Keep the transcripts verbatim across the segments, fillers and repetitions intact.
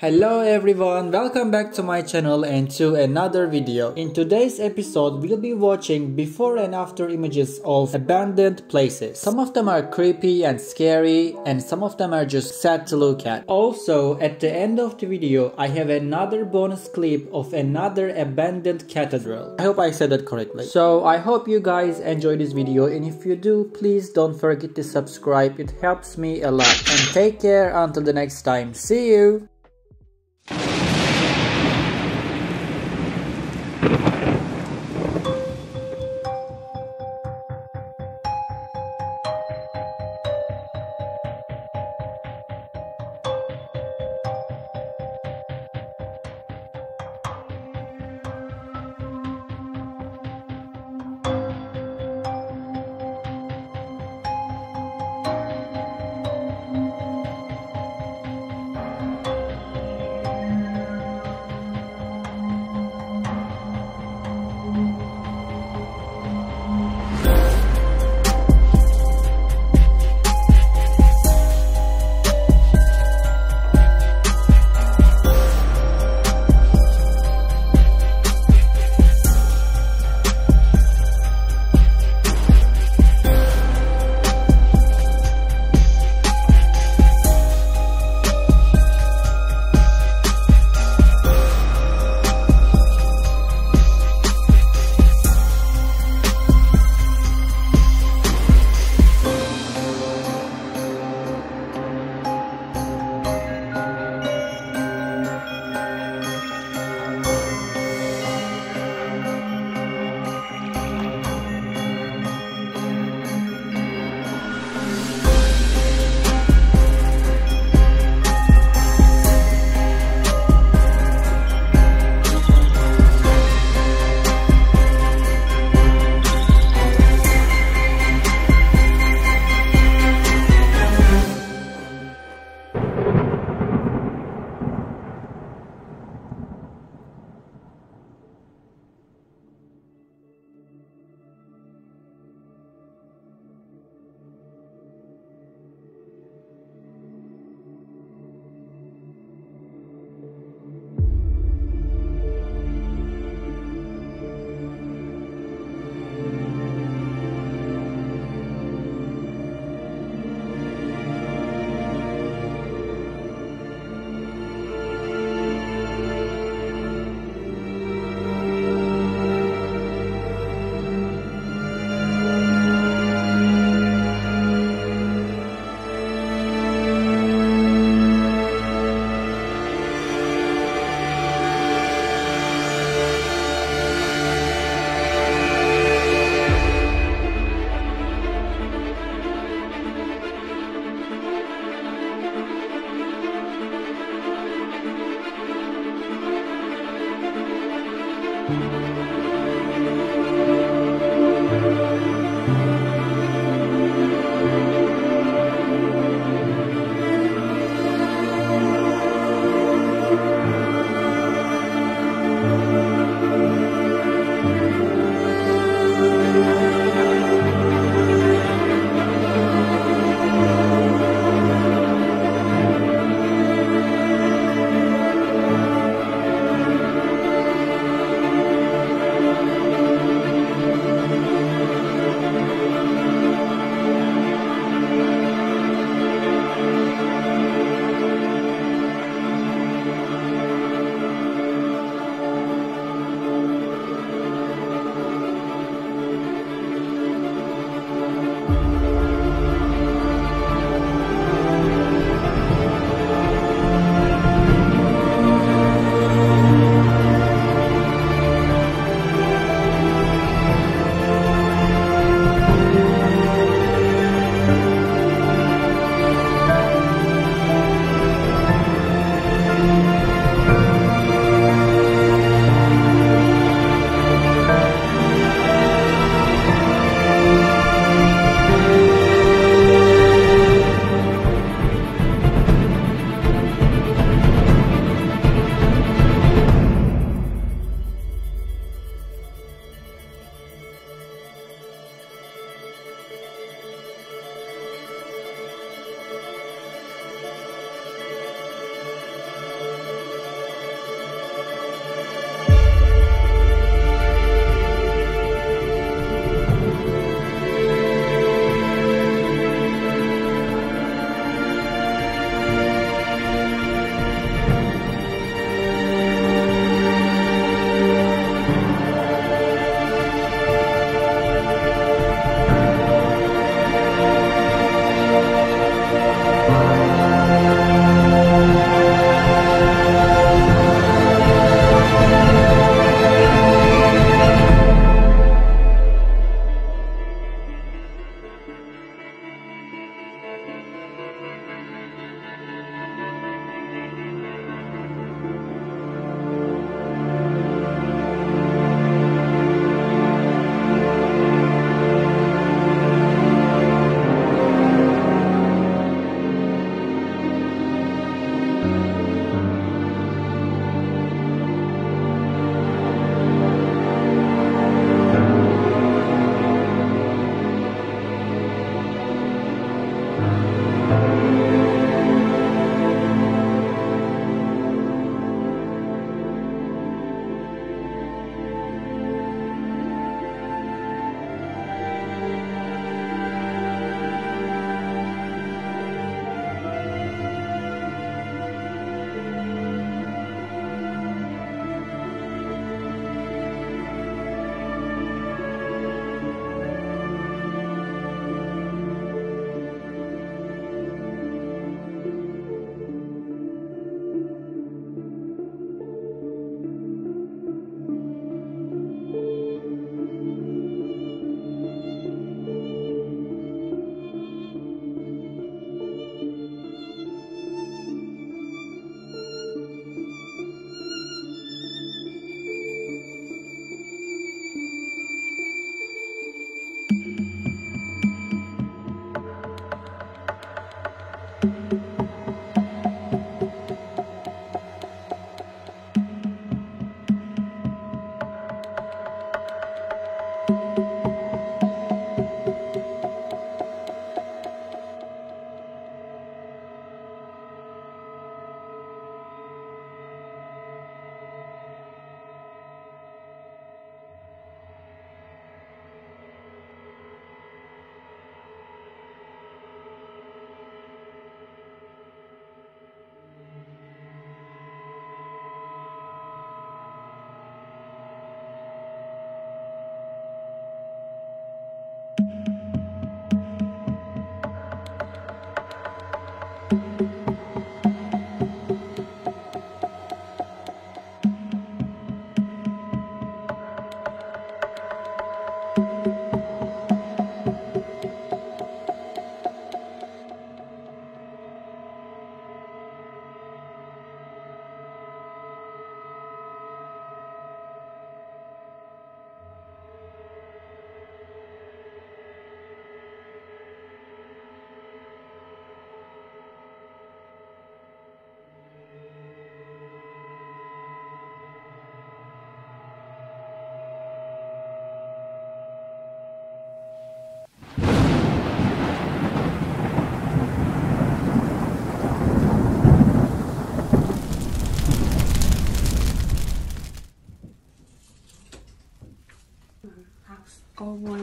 Hello everyone, welcome back to my channel and to another video. In today's episode, we'll be watching before and after images of abandoned places. Some of them are creepy and scary and some of them are just sad to look at. Also, at the end of the video, I have another bonus clip of another abandoned cathedral. I hope I said that correctly. So I hope you guys enjoy this video, and if you do, please don't forget to subscribe. It helps me a lot. And take care until the next time. See you!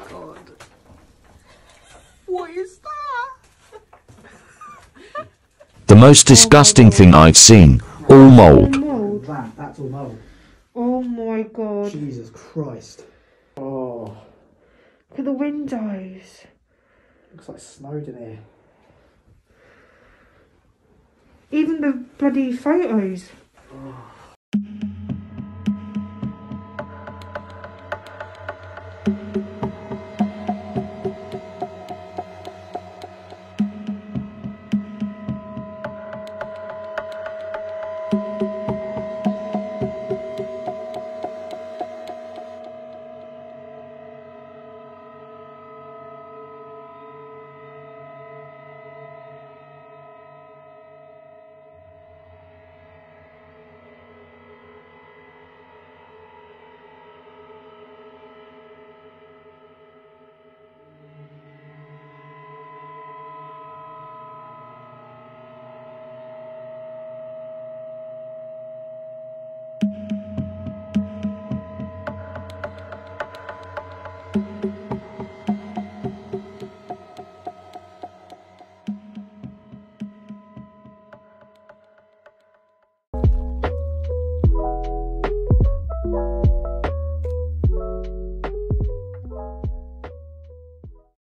god. What is that? The most disgusting thing I've seen. All mold. Mold. That, that's all mold. Oh my god. Jesus Christ. Oh. Look at the windows. Looks like it snowed in here. Even the bloody photos. Oh.